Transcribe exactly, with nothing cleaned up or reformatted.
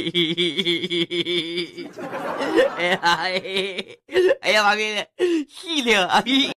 哎呀，哎呀，妈逼的，细听啊！